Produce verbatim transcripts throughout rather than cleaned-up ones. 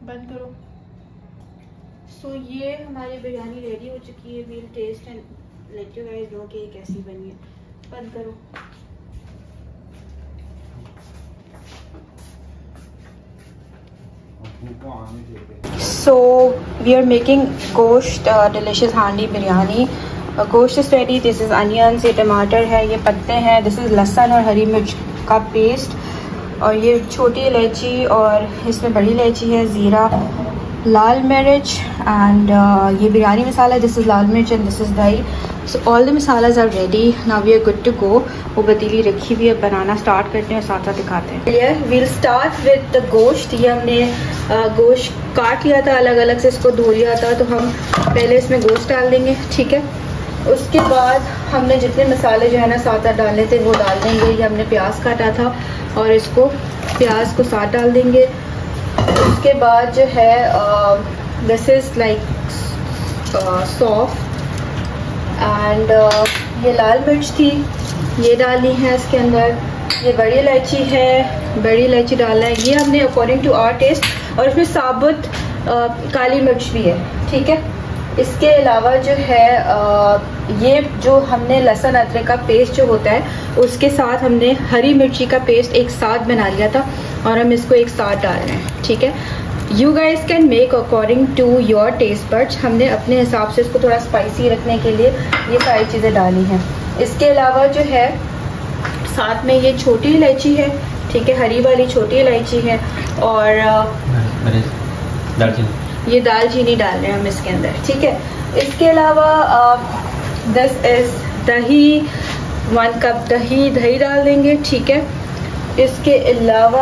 बंद करो। सो so, ये हमारी बिरयानी रेडी हो चुकी है। We'll test and let you guys know कि ये कैसी बनी है। बंद करो। So we are making गोश्त डिलिशियस हांडी बिरयानी। गोश्त is ready. This is onions, ये टमाटर है, ये पत्ते हैं, दिस इज लहसुन और हरी मिर्च का पेस्ट, और ये छोटी इलायची और इसमें बड़ी इलायची है, ज़ीरा, लाल मिर्च एंड uh, ये biryani masala, this is lal mirch and this is dahi. So all the masalas are ready. Now we are good to go. वो पतीली रखी हुई है, बनाना स्टार्ट करते हैं और साथ साथ दिखाते हैं। Clear. We'll start with the gosht. ये हमने uh, गोश्त काट लिया था अलग अलग से, इसको धो लिया था, तो हम पहले इसमें गोश्त डाल देंगे, ठीक है। उसके बाद हमने जितने मसाले जो है ना साथ साथ डालने थे वो डाल देंगे। ये हमने प्याज काटा था और इसको प्याज को साथ डाल देंगे। उसके बाद जो है this is like saunf and ये लाल मिर्च थी, ये डालनी है इसके अंदर। ये बड़ी इलायची है, बड़ी इलायची डालना है, ये हमने अकॉर्डिंग टू आवर टेस्ट। और इसमें साबुत uh, काली मिर्च भी है, ठीक है। इसके अलावा जो है आ, ये जो हमने लहसुन अदरक का पेस्ट जो होता है उसके साथ हमने हरी मिर्ची का पेस्ट एक साथ बना लिया था और हम इसको एक साथ डाल रहे हैं, ठीक है। You guys can make according to your taste buds. हमने अपने हिसाब से इसको थोड़ा स्पाइसी रखने के लिए ये सारी चीज़ें डाली हैं। इसके अलावा जो है साथ में ये छोटी इलायची है, ठीक है, हरी वाली छोटी इलायची है, और ये दालचीनी डाल रहे हैं हम इसके अंदर, ठीक है। इसके अलावा this is dahi, one cup dahi दही डाल देंगे, ठीक है। इसके अलावा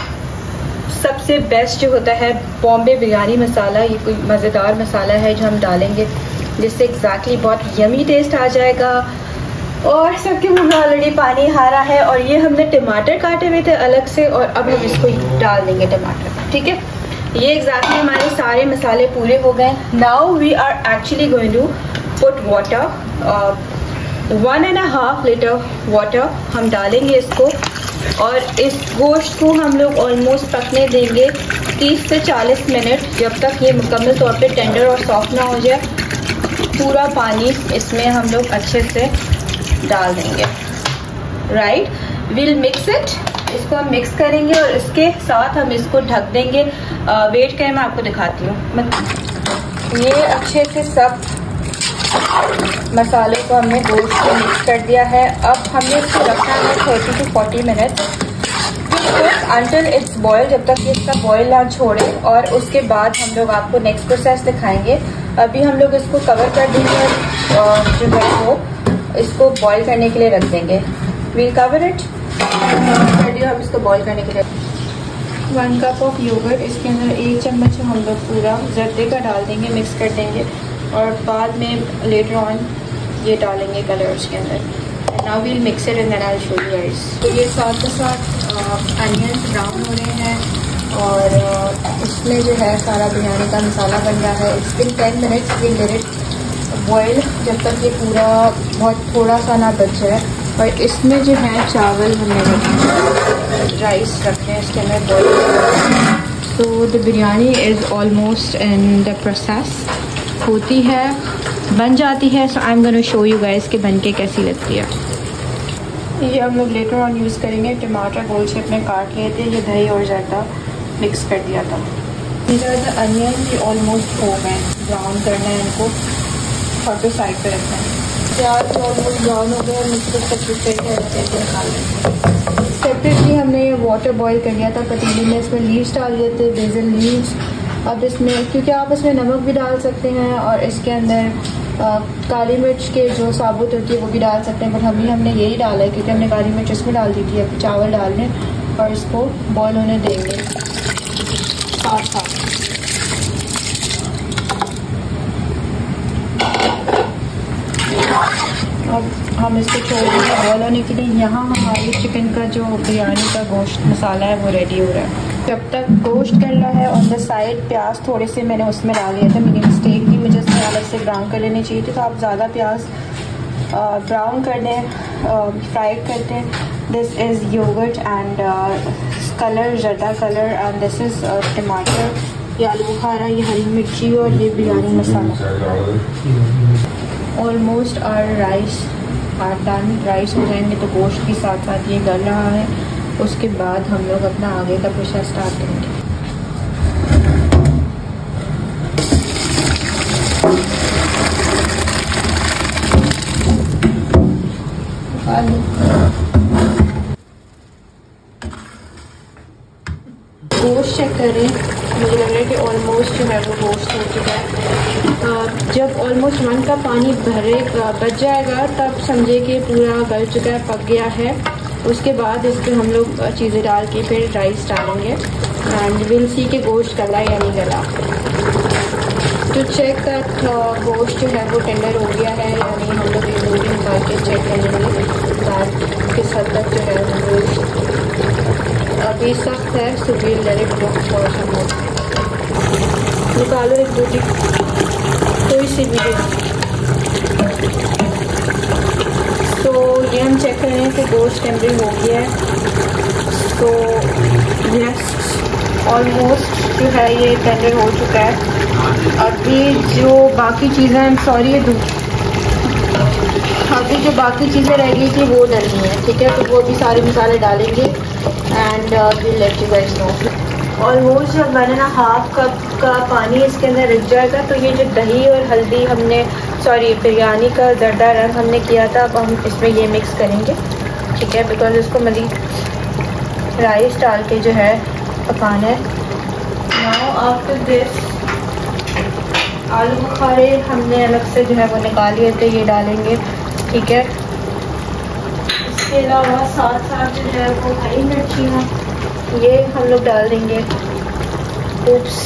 सबसे बेस्ट जो होता है बॉम्बे बिरयानी मसाला, ये कोई मज़ेदार मसाला है जो हम डालेंगे, जिससे एग्जैक्टली बहुत यमी टेस्ट आ जाएगा। और सबके मुँह में ऑलरेडी पानी आ रहा है। और ये हमने टमाटर काटे हुए थे अलग से, और अब हम इसको डाल देंगे टमाटर, ठीक है। ये एग्जैक्टली हमारे सारे मसाले पूरे हो गए। Now we are actually going to put water, one and half litre water हम डालेंगे इसको, और इस गोश्त को हम लोग ऑलमोस्ट पकने देंगे तीस से चालीस मिनट, जब तक ये मुकम्मल तौर पे टेंडर और सॉफ्ट ना हो जाए। पूरा पानी इसमें हम लोग अच्छे से डाल देंगे, राइट। विल मिक्स इट, इसको हम मिक्स करेंगे और इसके साथ हम इसको ढक देंगे। वेट करें, मैं आपको दिखाती हूँ। ये अच्छे से सब मसाले को हमने गोश्त को मिक्स कर दिया है। अब हमने इसको रखना है thirty to forty minute until it's boil, जब तक ये इसका बॉयल ना छोड़े। और उसके बाद हम लोग आपको नेक्स्ट प्रोसेस दिखाएंगे। अभी हम लोग इसको कवर कर देंगे और जो है वो इसको बॉयल करने के लिए रख देंगे। वील कवर इट, कर दिया हम इसको बॉईल करने के लिए। वन कप ऑफ योगर्ट, इसके अंदर एक चम्मच हम लोग पूरा जर्दे का डाल देंगे, मिक्स कर देंगे, और बाद में लेटर ऑन ये डालेंगे कलर्स के अंदर। Now we'll mix it and then I will show you guys. तो ये साथ के साथ अनियंस ब्राउन हो रहे हैं, और uh, इसमें जो है सारा बिरयानी का मसाला बन रहा है। It's been ten minutes we'll let it boil, जब तक ये पूरा बहुत थोड़ा सा ना बच जाए। और इसमें जो है चावल हमने राइस रखे हैं इसके अंदर boil. So the biryani is almost in the process, होती है, बन जाती है। So I am gonna show you guys कि बन के कैसी लगती है। ये हम लोग लेटर ऑन यूज़ करेंगे। टमाटर गोल शेप में काट लिए थे, ये दही और ज़्यादा मिक्स कर दिया था। इधर अनियन भी ऑलमोस्ट हो गए, ब्राउन करना है इनको और फिर साइड पे रखना है। प्याज ऑलमोस्ट ब्राउन हो गया, मिक्सर सब करके निकाल लेंगे। सेपरेटली हमने ये वाटर बॉईल कर लिया था पतीली में, इसमें लीव्स डाल दिए थे, बेसिल लीव्स। अब इसमें, क्योंकि आप इसमें नमक भी डाल सकते हैं और इसके अंदर आ, काली मिर्च के जो साबुत होती है वो भी डाल सकते हैं, बट हम हमने यही डाला है क्योंकि हमने काली मिर्च इसमें डाल दी थी। अब चावल डालने और इसको बॉईल होने देंगे साथ साथ। अब हम इसको छोड़ देंगे बॉयल होने के लिए। यहाँ हमारी चिकन का जो बिरयानी का गोश्त मसाला है वो रेडी हो रहा है। जब तक गोश्त करना है ऑन द साइड, प्याज थोड़े से मैंने उसमें डाल दिया था, मेरी मिस्टेक थी, मुझे इसमें अलग से ब्राउन कर लेनी चाहिए थी। तो आप ज़्यादा प्याज ब्राउन कर दें, फ्राई करते हैं। This is yogurt and colour, zarda colour, and this is tamatar ये आलू बुखारा, ये हरी मिर्ची और ये biryani masala. Almost our rice are done. Rice हो जाएंगे तो गोश्त के साथ साथ ये गल रहा है। उसके बाद हम लोग अपना आगे का प्रोसेस स्टार्ट करेंगे। गोश्त चेक करें, मुझे लग रहा है कि ऑलमोस्ट जो है वो गोश्त हो चुका है। जब ऑलमोस्ट वन का पानी भरेगा बच जाएगा तब समझे कि पूरा गल चुका है, पक गया है। उसके बाद इस पर हम लोग चीज़ें डाल के फिर राइस डालेंगे एंड विल सी के गोश्त गला या नहीं गला। तो चेक दैट गोश्त जो है वो टेंडर हो गया है या नहीं, हम लोग ये दो दिन करके चेक करेंगे दैट किस हद तक जो है वो गोश्त अभी सख्त है। So we'll let it cook for some more. निकालो एक रोटी, कोई सी भी। तो ये हम चेक कर रहे हैं कि गोश्त टेंडर हो गया है। तो यस, ऑलमोस्ट जो है ये टेंडर हो चुका है। अभी जो बाकी चीज़ें, आई एम सॉरी, अभी जो बाकी चीज़ें रह गई थी वो डलनी है, ठीक है। तो वो भी सारे मसाले डालेंगे and will let you guys know. Almost जब वन एंड हाफ कप का पानी इसके अंदर रख जाएगा तो ये जो दही और हल्दी हमने, सॉरी बिरयानी का जर्दा रंग हमने किया था, अब हम इसमें ये मिक्स करेंगे, ठीक है। बिकॉज उसको मज़ीद राइस डाल के जो है पकाना है। नाउ आफ्टर दिस आलू बुखारे हमने अलग से जो है वो निकाल लिए थे, ये डालेंगे, ठीक है। इसके अलावा साथ साथ जो है वो हरी मिर्चियाँ ये हम लोग डाल देंगे। उप्स,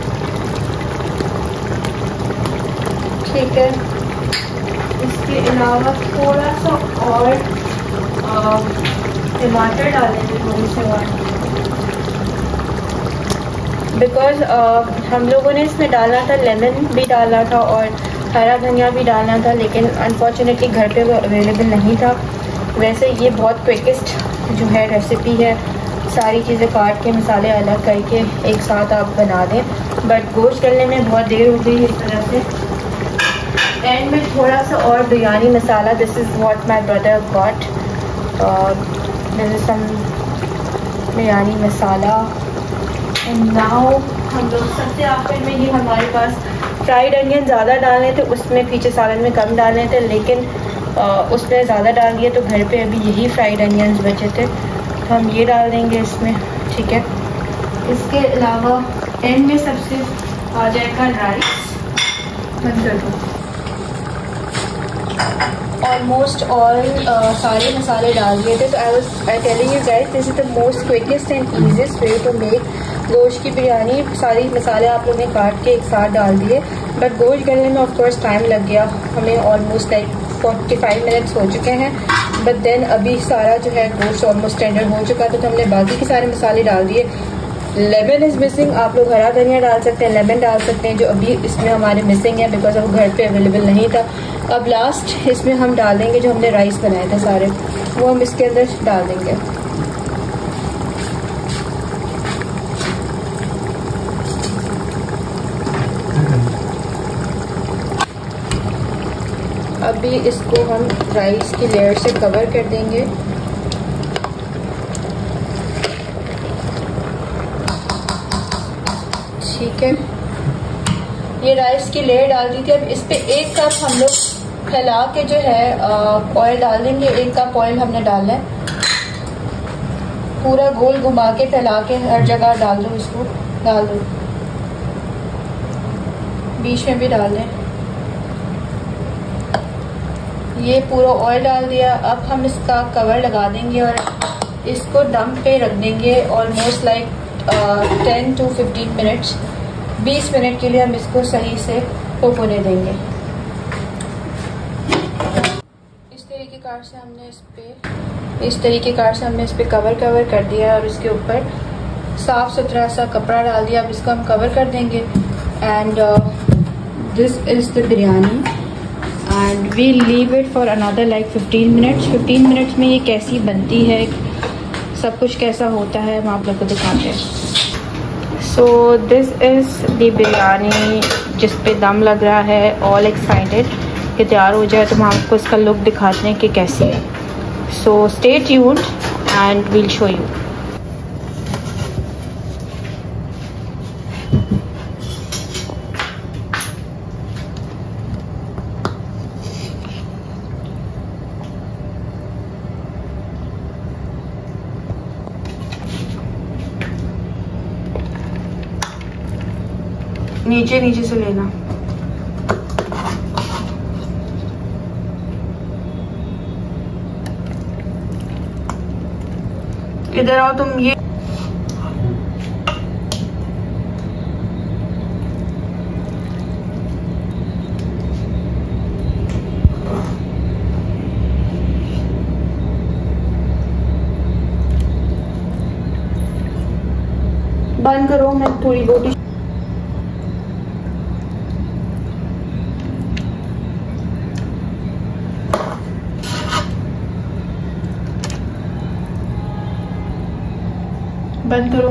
ठीक है। इसके अलावा थोड़ा सा और टमाटर डालेंगे, थोड़ी से और, बिकॉज हम लोगों ने इसमें डाला था, लेमन भी डाला था और हरा धनिया भी डालना था, लेकिन अनफॉर्चुनेटली घर पे वो अवेलेबल नहीं था। वैसे ये बहुत क्विकेस्ट जो है रेसिपी है, सारी चीज़ें काट के मसाले अलग करके एक साथ आप बना दें, बट गोश्त करने में बहुत देर हो गई इस तरह से। एंड में थोड़ा सा और biryani masala, this is what my brother got, this is some biryani masala. And now हम लोग सबसे आखिर में ये हमारे पास फ्राइड अनियन ज़्यादा डालने थे, उसमें पीछे सालन में कम डालने थे, लेकिन आ, उसमें ज़्यादा डाल दिए तो घर पे अभी यही फ्राइड अनियंस बचे थे, तो हम ये डाल देंगे इसमें, ठीक है। इसके अलावा एंड में सबसे आ जाएगा राइस। बंद कर दो। ऑलमोस्ट ऑल सारे मसाले डाल दिए थे। तो I was I telling you guys, this is the most quickest and easiest way to make गोश्त की बिरयानी। सारी मसाले आप लोगों ने काट के एक साथ डाल दिए, बट गोश्त गलने में ऑफ कोर्स टाइम लग गया हमें, almost like forty five minutes हो चुके हैं। बट देन अभी सारा जो है गोश्त ऑलमोस्ट टेंडर हो चुका था, तो हमने बाकी के सारे मसाले डाल दिए। लेमन इज़ मिसिंग, आप लोग हरा धनिया डाल सकते हैं, लेमन डाल सकते हैं, जो अभी इसमें हमारे मिसिंग है बिकॉज वो घर पे अवेलेबल नहीं था। अब लास्ट इसमें हम डालेंगे जो हमने राइस बनाए थे सारे, वो हम इसके अंदर डाल देंगे। अभी इसको हम राइस की लेयर से कवर कर देंगे। ठीक है, ये राइस की लेयर डाल दी थी। अब इस पे एक कप हम लोग फैला के जो है ऑयल डाल देंगे। एक कप ऑयल हमने डालना है, पूरा गोल घुमा के फैला के हर जगह डाल दो, इसको डाल दो, बीच में भी डाल दें। ये पूरा ऑयल डाल दिया। अब हम इसका कवर लगा देंगे और इसको दम पे रख देंगे almost like ten to fifteen minutes. बीस मिनट के लिए हम इसको सही से कुक होने देंगे। इस तरीके कार से हमने इस पे इस तरीके कार से हमने इस पे कवर कवर कर दिया और इसके ऊपर साफ सुथरा सा कपड़ा डाल दिया। अब इसको हम कवर कर देंगे and this is the biryani and we leave it for another like fifteen minutes. Fifteen minutes में ये कैसी बनती है, सब कुछ कैसा होता है, हम आप लोग को दिखाते हैं। So this is the biryani जिस पे दम लग रहा है। ऑल एक्साइटेड कि तैयार हो जाए तो हम आपको इसका लुक दिखाते हैं कि कैसी है। So stay tuned and we'll show you. नीचे नीचे से लेना। इधर आओ तुम। ये बंद करो, मैं थोड़ी बोटी बंद करो।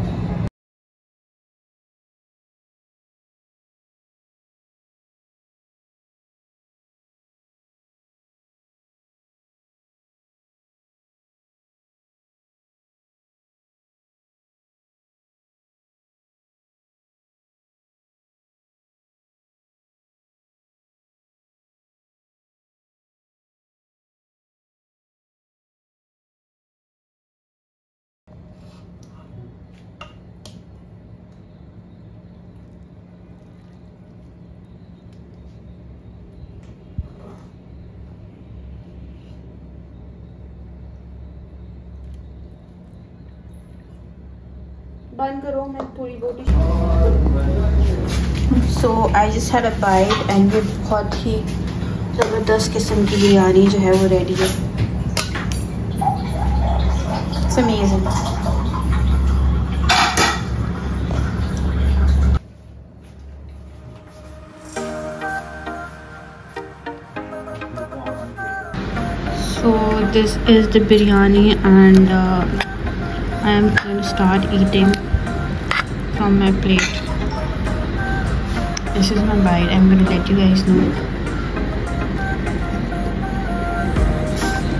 बंद करो, मैं थोड़ी बोटी। So I just had a bite and ये बहुत ही ज़बरदस्त किस्म की बिरयानी जो है वो रेडी है। It's amazing. So this is the biryani and uh, I am going to start eating from my plate. This is my bite. I'm going to let you guys know.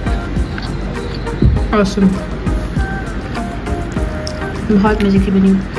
Awesome. बहुत मज़े की बनी।